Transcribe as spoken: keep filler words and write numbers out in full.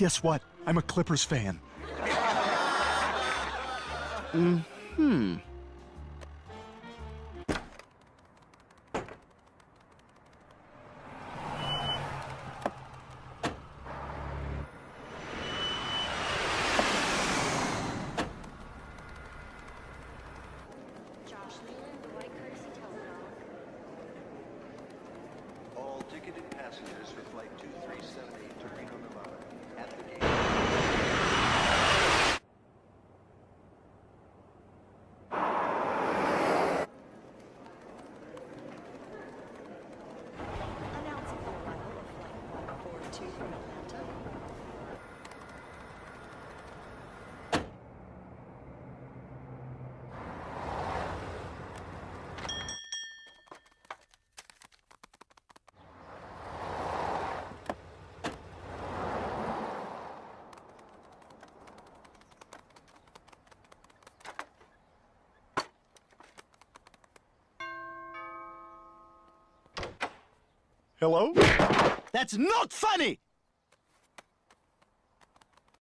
Guess what? I'm a Clippers fan. Mm-hmm. All ticketed passengers for flight two three seven eight to Reno, Nevada, at the gate. Announcing the arrival of flight one four two from Atlanta. Hello? That's not funny!